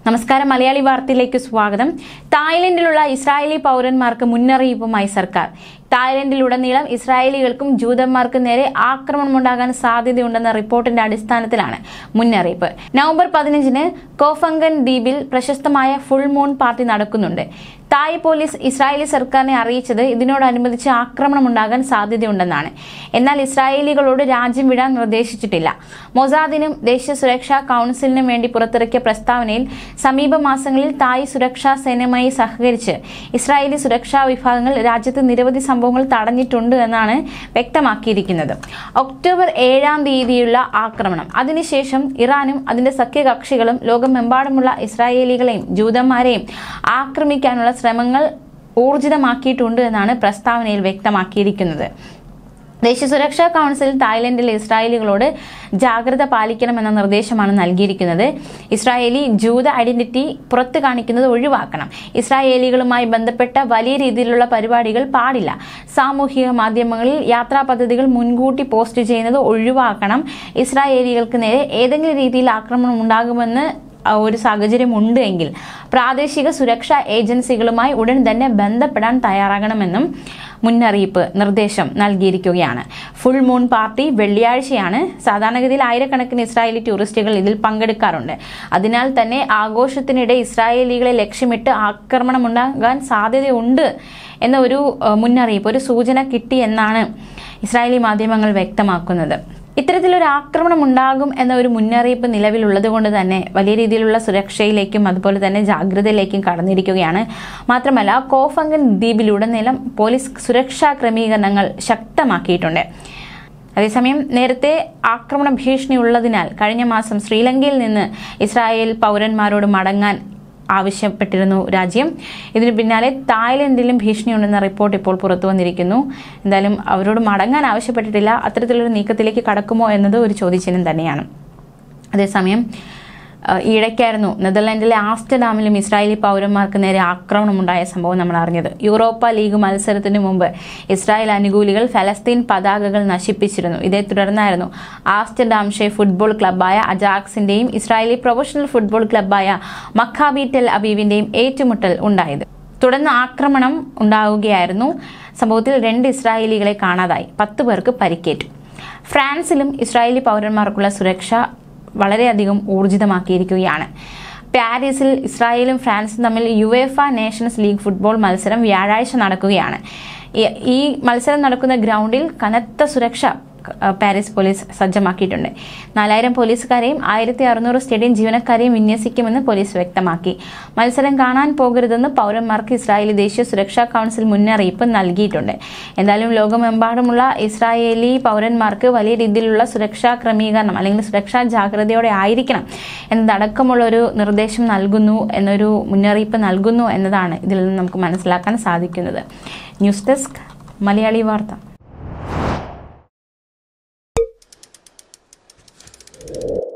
നമസ്കാരം, മലയാളി വാർത്തയിലേക്ക് സ്വാഗതം. തായ്ലൻഡിലുള്ള ഇസ്രായേലി പൗരന്മാർക്ക് മുന്നറിയിപ്പുമായി സർക്കാർ. തായ്ലൻഡിലുടനീളം ഇസ്രായേലികൾക്കും ജൂതന്മാർക്കും നേരെ ആക്രമണമുണ്ടാകാൻ സാധ്യതയുണ്ടെന്ന റിപ്പോർട്ടിന്റെ അടിസ്ഥാനത്തിലാണ് മുന്നറിയിപ്പ്. നവംബർ 15-ന് കോഫംഗൻ ദ്വീപിൽ പ്രശസ്തമായ ഫുൾ മൂൺ പാർട്ടി നടക്കുന്നുണ്ട്. തായ് പോലീസ് ഇസ്രായേലി സർക്കാരിനെ അറിയിച്ചത് ഇതിനോടനുബന്ധിച്ച് ആക്രമണമുണ്ടാകാൻ സാധ്യതയുണ്ടെന്നാണ്. എന്നാൽ ഇസ്രായേലികളോട് രാജ്യം വിടാൻ നിർദ്ദേശിച്ചിട്ടില്ല. മൊസാദിനും ദേശീയ സുരക്ഷാ കൗൺസിലിനും വേണ്ടി പുറത്തിറക്കിയ പ്രസ്താവനയിൽ സമീപ മാസങ്ങളിൽ തായ് സുരക്ഷാ സേനയുമായി സഹകരിച്ച് ഇസ്രായേലി സുരക്ഷാ വിഭാഗങ്ങൾ രാജ്യത്ത് നിരവധി സംഭവങ്ങൾ തടഞ്ഞിട്ടുണ്ട് എന്നാണ് വ്യക്തമാക്കിയിരിക്കുന്നത്. ഒക്ടോബർ 7-ാം തീയതിയുള്ള ആക്രമണം, അതിനുശേഷം ഇറാനും അതിന്റെ സഖ്യകക്ഷികളും ലോകമെമ്പാടുമുള്ള ഇസ്രായേലികളെയും ജൂതന്മാരെയും ആക്രമിക്കാനുള്ള ശ്രമങ്ങൾ ഊർജിതമാക്കിയിട്ടുണ്ട് എന്നാണ് പ്രസ്താവനയിൽ വ്യക്തമാക്കിയിരിക്കുന്നത്. ദേശീയ സുരക്ഷാ കൗൺസിൽ തായ്ലൻഡിലെ ഇസ്രായേലികളോട് ജാഗ്രത പാലിക്കണമെന്ന നിർദ്ദേശമാണ് നൽകിയിരിക്കുന്നത്. ഇസ്രായേലി ജൂത ഐഡന്റിറ്റി പുറത്തു കാണിക്കുന്നത് ഒഴിവാക്കണം. ഇസ്രായേലികളുമായി ബന്ധപ്പെട്ട വലിയ രീതിയിലുള്ള പരിപാടികൾ പാടില്ല. സാമൂഹിക മാധ്യമങ്ങളിൽ യാത്രാ പദ്ധതികൾ മുൻകൂട്ടി പോസ്റ്റ് ചെയ്യുന്നത് ഒഴിവാക്കണം. ഇസ്രായേലികൾക്ക് നേരെ ഏതെങ്കിലും രീതിയിൽ ആക്രമണം ഉണ്ടാകുമെന്ന് ഒരു സാഹചര്യം ഉണ്ട് എങ്കിൽ പ്രാദേശിക സുരക്ഷാ ഏജൻസികളുമായി ഉടൻ തന്നെ ബന്ധപ്പെടാൻ തയ്യാറാകണമെന്നും മുന്നറിയിപ്പ് നിർദ്ദേശം നൽകിയിരിക്കുകയാണ്. ഫുൾ മൂൺ പാർട്ടി വെള്ളിയാഴ്ചയാണ്. സാധാരണഗതിയിൽ ആയിരക്കണക്കിന് ഇസ്രായേലി ടൂറിസ്റ്റുകൾ ഇതിൽ പങ്കെടുക്കാറുണ്ട്. അതിനാൽ തന്നെ ആഘോഷത്തിനിടെ ഇസ്രായേലികളെ ലക്ഷ്യമിട്ട് ആക്രമണമുണ്ടാകാൻ സാധ്യതയുണ്ട് എന്ന ഒരു മുന്നറിയിപ്പ്, ഒരു സൂചന കിട്ടി എന്നാണ് ഇസ്രായേലി മാധ്യമങ്ങൾ വ്യക്തമാക്കുന്നത്. ഇത്തരത്തിലൊരു ആക്രമണം ഉണ്ടാകും എന്ന ഒരു മുന്നറിയിപ്പ് നിലവിലുള്ളത് കൊണ്ട് തന്നെ വലിയ രീതിയിലുള്ള സുരക്ഷയിലേക്കും അതുപോലെ തന്നെ ജാഗ്രതയിലേക്കും കടന്നിരിക്കുകയാണ്. മാത്രമല്ല, കോഫംഗൻ ദ്വീപിലുടനീളം പോലീസ് സുരക്ഷാ ക്രമീകരണങ്ങൾ ശക്തമാക്കിയിട്ടുണ്ട്. അതേസമയം നേരത്തെ ആക്രമണ ഭീഷണി ഉള്ളതിനാൽ കഴിഞ്ഞ മാസം ശ്രീലങ്കയിൽ നിന്ന് ഇസ്രായേൽ പൗരന്മാരോട് മടങ്ങാൻ ആവശ്യപ്പെട്ടിരുന്നു രാജ്യം. ഇതിനു പിന്നാലെ തായ്ലൻഡിലും ഭീഷണിയുണ്ടെന്ന റിപ്പോർട്ട് ഇപ്പോൾ പുറത്തു വന്നിരിക്കുന്നു. എന്തായാലും അവരോട് മടങ്ങാൻ ആവശ്യപ്പെട്ടിട്ടില്ല. അത്തരത്തിലൊരു നീക്കത്തിലേക്ക് കടക്കുമോ എന്നത് ഒരു ചോദ്യചിഹ്നം തന്നെയാണ്. അതേസമയം ഈയിടയ്ക്കായിരുന്നു നെതർലാൻഡിലെ ആംസ്റ്റർഡാമിലും ഇസ്രായേലി പൗരന്മാർക്ക് നേരെ ആക്രമണമുണ്ടായ സംഭവം നമ്മൾ അറിഞ്ഞത്. യൂറോപ്പ ലീഗ് മത്സരത്തിന് മുമ്പ് ഇസ്രായേൽ അനുകൂലികൾ ഫലസ്തീൻ പതാകകൾ നശിപ്പിച്ചിരുന്നു. ഇതേ തുടർന്നായിരുന്നു ആംസ്റ്റർഡാംഷെ ഫുട്ബോൾ ക്ലബ്ബായ അജാക്സിന്റെയും ഇസ്രായേലി പ്രൊഫഷണൽ ഫുട്ബോൾ ക്ലബ്ബായ മക്കാബി ടെൽ അവീവിന്റെയും ഏറ്റുമുട്ടൽ ഉണ്ടായത്. തുടർന്ന് ആക്രമണം ഉണ്ടാവുകയായിരുന്നു. സംഭവത്തിൽ 2 ഇസ്രായേലികളെ കാണാതായി, 10 പേർക്ക് പരിക്കേറ്റു. ഫ്രാൻസിലും ഇസ്രായേലി പൗരന്മാർക്കുള്ള സുരക്ഷ വളരെയധികം ഊർജിതമാക്കിയിരിക്കുകയാണ്. പാരീസിൽ ഇസ്രായേലും ഫ്രാൻസും തമ്മിൽ യുവേഫ നേഷൻസ് ലീഗ് ഫുട്ബോൾ മത്സരം വ്യാഴാഴ്ച നടക്കുകയാണ്. ഈ മത്സരം നടക്കുന്ന ഗ്രൗണ്ടിൽ കനത്ത സുരക്ഷ പാരീസ് പോലീസ് സജ്ജമാക്കിയിട്ടുണ്ട്. 4000 പോലീസുകാരെയും 1600 സ്റ്റേഡിയം ജീവനക്കാരെയും വിന്യസിക്കുമെന്ന് പോലീസ് വ്യക്തമാക്കി. മത്സരം കാണാൻ പോകരുതെന്ന് പൗരന്മാർക്ക് ഇസ്രായേലി ദേശീയ സുരക്ഷാ കൗൺസിൽ മുന്നറിയിപ്പ് നൽകിയിട്ടുണ്ട്. എന്തായാലും ലോകമെമ്പാടുമുള്ള ഇസ്രായേലി പൗരന്മാർക്ക് വലിയ രീതിയിലുള്ള സുരക്ഷാ ക്രമീകരണം അല്ലെങ്കിൽ സുരക്ഷാ ജാഗ്രതയോടെ ആയിരിക്കണം എന്നതടക്കമുള്ള ഒരു നിർദ്ദേശം നൽകുന്നു, എന്നൊരു മുന്നറിയിപ്പ് നൽകുന്നു എന്നതാണ് ഇതിൽ നിന്ന് നമുക്ക് മനസ്സിലാക്കാൻ സാധിക്കുന്നത്. ന്യൂസ് ഡെസ്ക്, മലയാളി വാർത്ത.